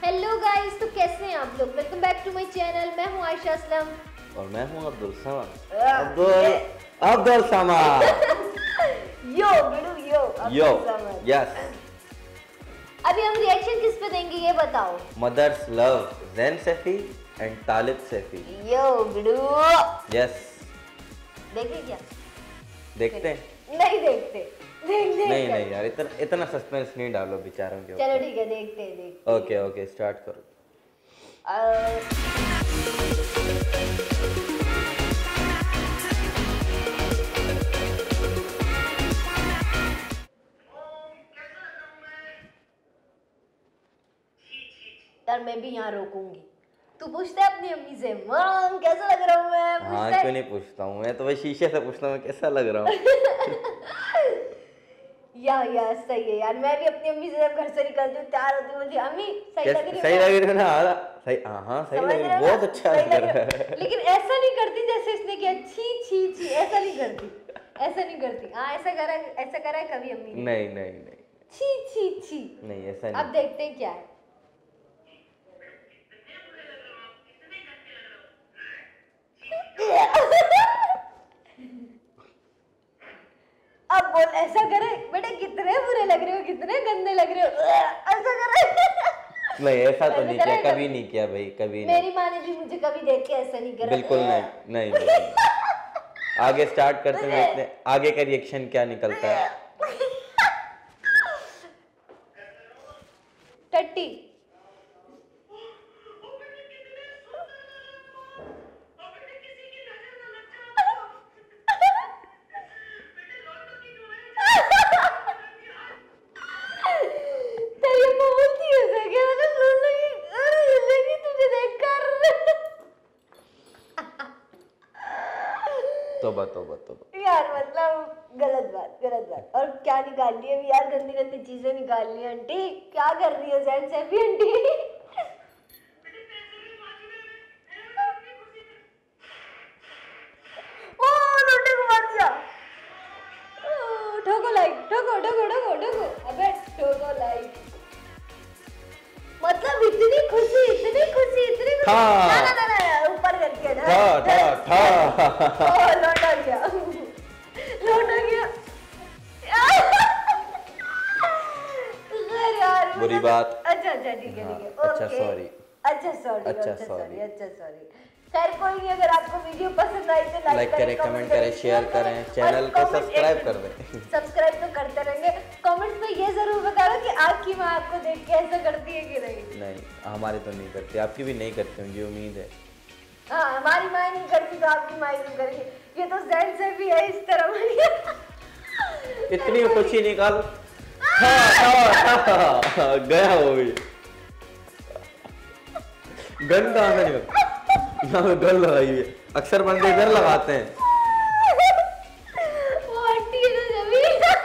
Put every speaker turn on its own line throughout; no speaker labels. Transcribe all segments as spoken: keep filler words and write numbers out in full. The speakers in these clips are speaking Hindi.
हेलो गाइस, तो कैसे हैं आप लोग। Welcome back to my channel. मैं हूं आयशा असलम
और मैं हूं अब्दुल समद। अब्दुल अब्दुल समद
यो बिडू yo
yo
Abdul Samad.
Yes.
अभी हम रिएक्शन किस पे देंगे ये बताओ।
Mother's love Zain Saifi and Talib Saifi.
Yo बिडू
यस।
देखें क्या?
देखते हैं?
नहीं देखते। देख देख
नहीं नहीं यार, इतना इतना सस्पेंस नहीं डालो बेचारों के ऊपर।
चलो ठीक है, देखते हैं देखते हैं।
ओके ओके स्टार्ट करो।
यार मैं भी यहाँ रोकूंगी। तू पूछता है अपनी अम्मी से, मॉम कैसा लग रहा हूँ मैं?
हाँ क्यों नहीं पूछता हूँ, मैं तो भाई शीशे से पूछता हूँ कैसा लग रहा हूँ।
या या सही है यार। मैं भी अपनी अम्मी से जब घर से निकलती हूँ तैयार होती हूँ, मुझे अम्मी सही लग रही है।
सही लग रही है ना? सही, हाँ हाँ सही लग रही है, बहुत अच्छा लग रहा है।
लेकिन ऐसा नहीं करती जैसे इसने किया, छी छी छी, ऐसा नहीं करती, ऐसा नहीं करती। हाँ ऐसा करा, ऐसा करा है कभी अम्मी ने?
नहीं नहीं नहीं,
छी छी छी,
नहीं ऐसा नहीं।
अब देखते हैं क्या है। अब बोल, ऐसा करे बेटा, कितने बुरे लग रहे हो, कितने गंदे लग रहे हो, ऐसा करे।
नहीं ऐसा तो नहीं किया, कभी नहीं किया भाई, कभी नहीं।
मेरी माँ ने भी मुझे कभी देख के ऐसा नहीं करा।
बिल्कुल नहीं नहीं, नहीं, नहीं। आगे स्टार्ट करते हैं, देखते हैं आगे का रिएक्शन क्या निकलता है।
टट्टी
तोबा तोबा तोबा
यार, मतलब गलत बात, गलत बात। और क्या निकाल ली अभी यार, गंदी गंदी चीजें निकाल ली। आंटी क्या कर रही हो? ज़ैन सैफी आंटी ओ लोटे को मार दिया। ओ, ठोको लाइक, ठोको ठोको ठोको ठोको, अबे ठोको लाइक। मतलब इतनी खुशी, इतनी खुशी, इतनी खुशी। ना ना ना ना, ऊपर करके ना।
ठा ठा ठा।
ओ लौट आ गया, लौट आ गया। यार
बुरी बात।
अच्छा अच्छा ठीक है ठीक है,
अच्छा सॉरी,
अच्छा सॉरी,
अच्छा
सॉरी, अच्छा सॉरी। खैर कोई नहीं, अगर आपको वीडियो पसंद आई तो
लाइक करें, कमेंट करें, शेयर करें, चैनल को सब्सक्राइब कर दें।
सब्सक्राइब तो करते रहेंगे। कमेंट्स में ये जरूर बताना कि आपकी माँ आपको देख के ऐसा करती है कि नहीं।
नहीं हमारी तो नहीं करती, आपकी भी नहीं करती होंगी उम्मीद है।
हाँ हमारी माँ नहीं करती तो आपकी माँ नहीं करेगी। ये तो ज़ैन सैफी है इस तरह।
इतनी खुशी निकाल। हाँ, हाँ, हाँ, गया वो भी। गन कहाँ से निकल? यहाँ पे गन लगाई है, अक्सर बंदे इधर लगाते हैं।
वो आंटी है ना जब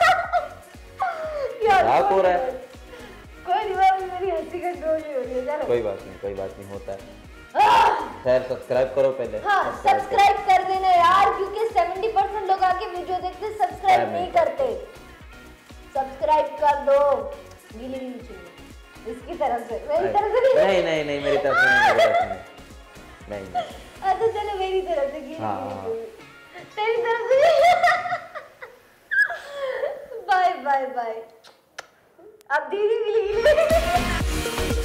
यार
हो रहा है।
कोई नहीं, मेरी हंसी कंट्रोल नहीं हो रही है। चलो
कोई बात नहीं, कोई बात नहीं, होता है। खैर सब्सक्राइब करो पहले।
हाँ सब्सक्राइब कर देना यार, क्योंकि सत्तर परसेंट लोग आके वीडियो देखते सब्सक्राइब नहीं करते। सब्सक्राइब कर दो। गीली गीली चुन्नी इसकी तरफ से, मेरी तरफ से नहीं।
नहीं नहीं नहीं, मेरी तरफ से नहीं, मेरी तरफ से नहीं। नहीं नहीं।
अच्छा चलो, मेरी तरफ से गीली
हाँ।
गीली, तेरी तरफ से। Bye bye bye. अब दीदी गीली गीली।